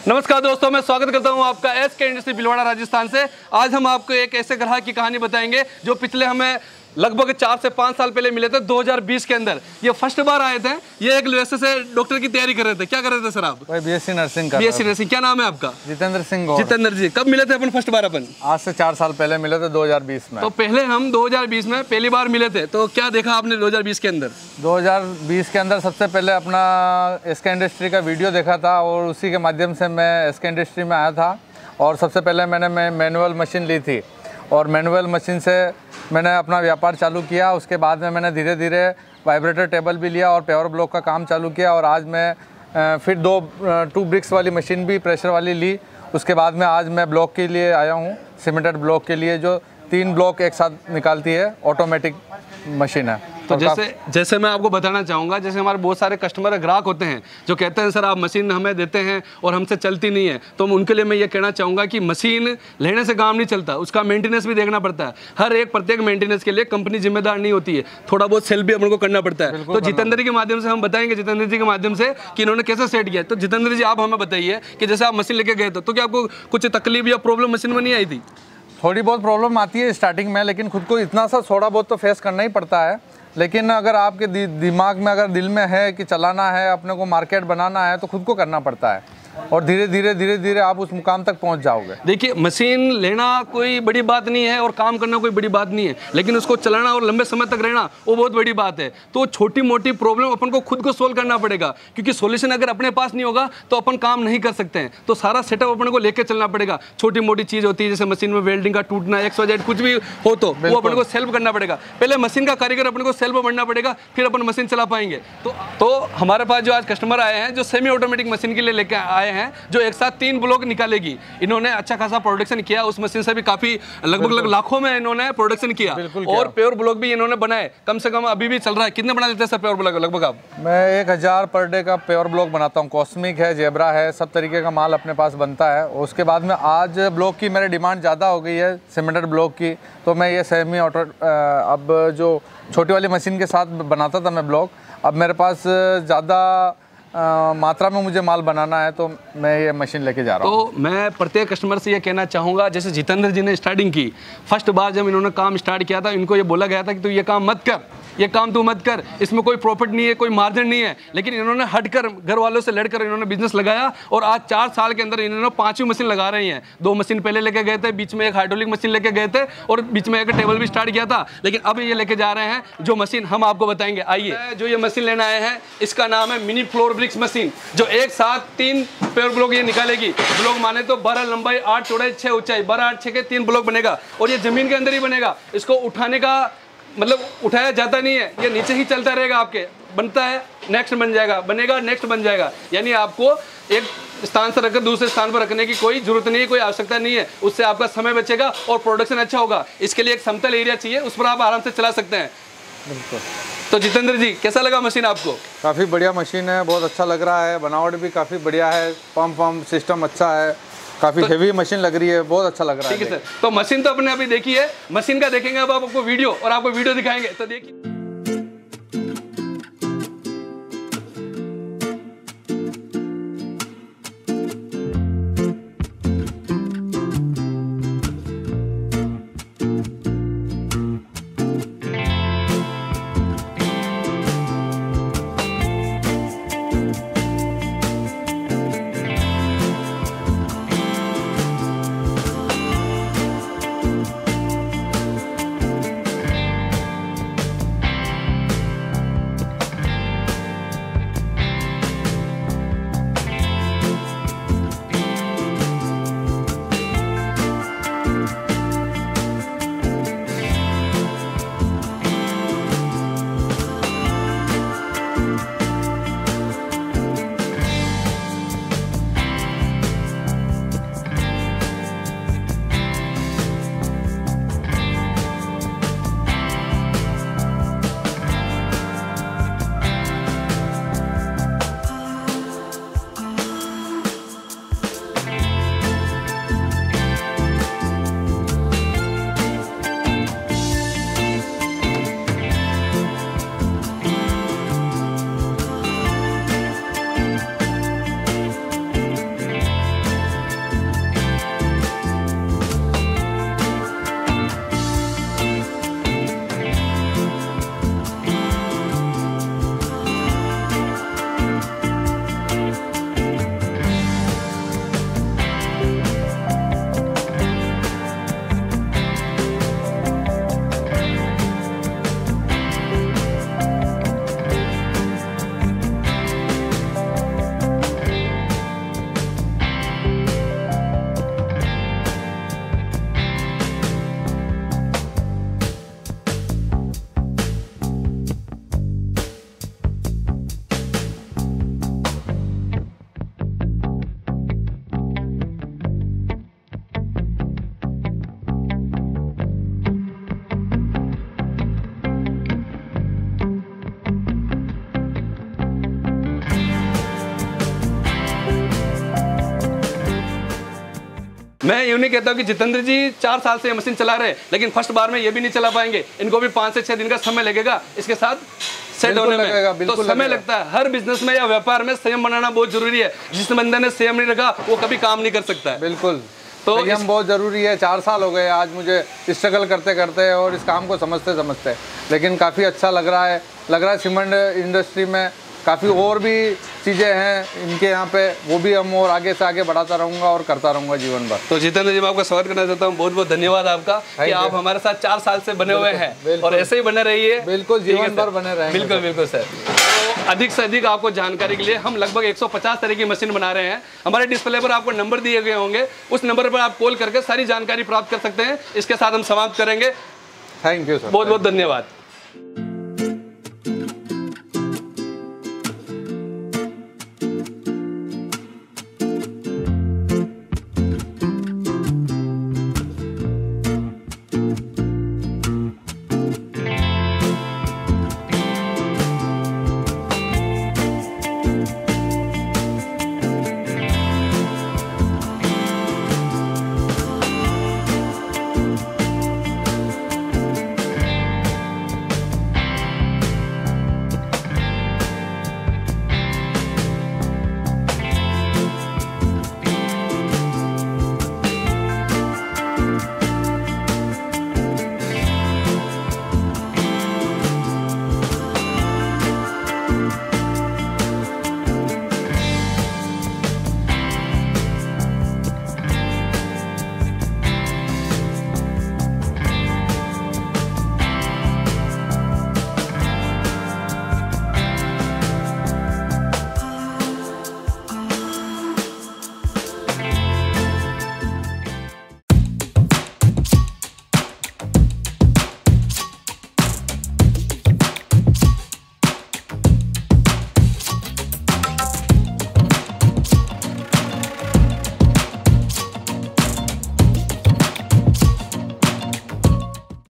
नमस्कार दोस्तों, मैं स्वागत करता हूं आपका एसके इंडस्ट्री भीलवाड़ा राजस्थान से। आज हम आपको एक ऐसे ग्राहक की कहानी बताएंगे जो पिछले हमें लगभग 4 से 5 साल पहले मिले थे 2020 के अंदर। ये फर्स्ट बार आए थे। ये एक वैसे से डॉक्टर की तैयारी कर रहे थे। क्या कर रहे थे सर आप? बीएससी नर्सिंग का। BSc nursing. क्या नाम है आपका? जितेंद्र सिंह। जितेंद्र जी, कब मिले थे अपन फर्स्ट बार? अपन आज से 4 साल पहले मिले थे 2020 में। तो पहले हम 2020 में पहली बार मिले थे, तो क्या देखा आपने 2020 के अंदर? 2020 के अंदर सबसे पहले अपना एसके इंडस्ट्री का वीडियो देखा था और उसी के माध्यम से मैं एसके इंडस्ट्री में आया था। और सबसे पहले मैंने मैनुअल मशीन ली थी और मैनुअल मशीन से मैंने अपना व्यापार चालू किया। उसके बाद में मैंने धीरे धीरे वाइब्रेटर टेबल भी लिया और पेवर ब्लॉक का काम चालू किया। और आज मैं फिर 2 ब्रिक्स वाली मशीन भी प्रेशर वाली ली। उसके बाद में आज मैं ब्लॉक के लिए आया हूँ, सीमेंटेड ब्लॉक के लिए, जो 3 ब्लॉक एक साथ निकालती है, ऑटोमेटिक मशीन है। तो जैसे मैं आपको बताना चाहूँगा, जैसे हमारे बहुत सारे कस्टमर ग्राहक होते हैं जो कहते हैं सर आप मशीन हमें देते हैं और हमसे चलती नहीं है, तो उनके लिए मैं ये कहना चाहूँगा कि मशीन लेने से काम नहीं चलता, उसका मेंटेनेंस भी देखना पड़ता है। हर एक प्रत्येक मेंटेनेंस के लिए कंपनी जिम्मेदार नहीं होती है, थोड़ा बहुत सेल्फ भी अपन को करना पड़ता है। तो जितेंद्र के माध्यम से हम बताएंगे, जितेंद्र जी के माध्यम से, कि इन्होंने कैसे सेट किया। तो जितेंद्र जी, आप हमें बताइए कि जैसे आप मशीन लेके गए थे तो क्या आपको कुछ तकलीफ या प्रॉब्लम मशीन में नहीं आई थी? थोड़ी बहुत प्रॉब्लम आती है स्टार्टिंग में, लेकिन खुद को इतना सा थोड़ा बहुत तो फेस करना ही पड़ता है। लेकिन अगर आपके दिमाग में, अगर दिल में है कि चलाना है, अपने को मार्केट बनाना है, तो खुद को करना पड़ता है और धीरे धीरे आप उस मुकाम तक पहुंच जाओगे। देखिए, मशीन लेना कोई बड़ी बात नहीं है और काम करना कोई बड़ी बात नहीं है, लेकिन उसको चलाना और लंबे समय तक रहना वो बहुत बड़ी बात है। तो छोटी मोटी प्रॉब्लम अपन को खुद को सोल्व करना पड़ेगा, क्योंकि सॉल्यूशन अगर अपने पास नहीं होगा तो अपन काम नहीं कर सकते हैं। तो सारा सेटअप अपन को लेकर चलना पड़ेगा। छोटी मोटी चीज़ होती है, जैसे मशीन में वेल्डिंग का टूटना, XYZ कुछ भी हो तो वो अपन को सेल्फ करना पड़ेगा। पहले मशीन का कारीगर अपन को सेल्फ बनना पड़ेगा, फिर अपन मशीन चला पाएंगे। तो हमारे पास जो आज कस्टमर आए हैं जो सेमी ऑटोमेटिक मशीन के लिए लेकर आए हैं, जो एक साथ 3 ब्लॉक निकालेगी, इन्होंने अच्छा खासा प्रोडक्शन किया। उस मशीन से भी काफी लगभग लाखों में इन्होंने प्रोडक्शन किया और प्योर ब्लॉक भी इन्होंने बनाए। कम से कम अभी भी चल रहा है। कितने बना लेते हैं सर प्योर ब्लॉक लगभग आप? मैं 1000 पर डे का प्योर ब्लॉक बनाता हूँ। कॉस्मिक है, जेब्रा है, सब तरीके का माल अपने पास बनता है। और उसके बाद में आज ब्लॉक की मेरी डिमांड ज़्यादा हो गई है, सीमेंटेड ब्लॉक की, तो मैं ये सेमी ऑटो अब जो छोटी वाली मशीन के साथ बनाता था मैं ब्लॉक, अब मेरे पास ज़्यादा मात्रा में मुझे माल बनाना है, तो मैं ये मशीन लेके जा रहा हूँ। तो मैं प्रत्येक कस्टमर से ये कहना चाहूँगा, जैसे जितेंद्र जी ने स्टार्टिंग की, फर्स्ट बार जब इन्होंने काम स्टार्ट किया था, इनको ये बोला गया था कि तू ये काम मत कर, ये काम तू मत कर, इसमें कोई प्रॉफिट नहीं है, कोई मार्जिन नहीं है। लेकिन इन्होंने हटकर, घर वालों से लड़कर इन्होंने बिजनेस लगाया और आज 4 साल के अंदर इन्होंने 5वीं मशीन लगा रही हैं। 2 मशीन पहले लेके गए थे, बीच में एक हाइड्रोलिक मशीन लेके गए थे और बीच में एक टेबल भी स्टार्ट किया था, लेकिन अब ये लेके जा रहे हैं जो मशीन हम आपको बताएंगे। आइए, जो ये मशीन लेना आए हैं इसका नाम है मिनी फ्लोर ब्रिक्स मशीन, जो एक साथ 3 पेयर ब्लॉक ये निकालेगी। ब्लॉक माने तो 12 लंबाई, 8 चौड़ाई, 6 ऊंचाई, 12 8 6 के 3 ब्लॉक बनेगा और ये जमीन के अंदर ही बनेगा। इसको उठाने का मतलब उठाया जाता नहीं है, ये नीचे ही चलता रहेगा। आपके बनता है, नेक्स्ट बन जाएगा, बनेगा, नेक्स्ट बन जाएगा। यानी आपको एक स्थान से रखकर दूसरे स्थान पर रखने की कोई जरूरत नहीं है, कोई आवश्यकता नहीं है। उससे आपका समय बचेगा और प्रोडक्शन अच्छा होगा। इसके लिए एक समतल एरिया चाहिए, उस पर आप आराम से चला सकते हैं। बिल्कुल। तो जितेंद्र जी, कैसा लगा मशीन आपको? काफ़ी बढ़िया मशीन है, बहुत अच्छा लग रहा है। बनावट भी काफ़ी बढ़िया है, पंप सिस्टम अच्छा है, काफ़ी हेवी मशीन लग रही है, बहुत अच्छा लग रहा है। ठीक है सर, तो मशीन तो अपने अभी देखी है, मशीन का देखेंगे अब आपको वीडियो, और आपको वीडियो दिखाएंगे, तो देखिए। मैं यूँ नहीं कहता कि जितेंद्र जी 4 साल से ये मशीन चला रहे हैं, लेकिन फर्स्ट बार में ये भी नहीं चला पाएंगे, इनको भी 5 से 6 दिन का समय लगेगा इसके साथ सेट होने में। तो समय लगता है, हर बिजनेस में या व्यापार में संयम बनाना बहुत जरूरी है। जिस बंदे ने संयम नहीं रखा वो कभी काम नहीं कर सकता है। बिल्कुल, तो संयम बहुत ज़रूरी है। 4 साल हो गए आज मुझे स्ट्रगल करते करते और इस काम को समझते समझते, लेकिन काफ़ी अच्छा लग रहा है सीमेंट इंडस्ट्री में काफ़ी और भी चीज़ें हैं इनके यहाँ पे, वो भी हम और आगे से आगे बढ़ाता रहूँगा और करता रहूँगा जीवन भर। तो जितेंद्र जी मैं आपका स्वागत करना चाहता हूँ, बहुत बहुत धन्यवाद आपका कि आप हमारे साथ 4 साल से बने हुए हैं और ऐसे ही बने रहिए। बिल्कुल, जीवन भर बने रहेंगे। बिल्कुल बिल्कुल सर। तो अधिक से अधिक आपको जानकारी के लिए हम लगभग 150 तरह की मशीन बना रहे हैं। हमारे डिस्प्ले पर आपको नंबर दिए गए होंगे, उस नंबर पर आप कॉल करके सारी जानकारी प्राप्त कर सकते हैं। इसके साथ हम समाप्त करेंगे। थैंक यू सर, बहुत बहुत धन्यवाद।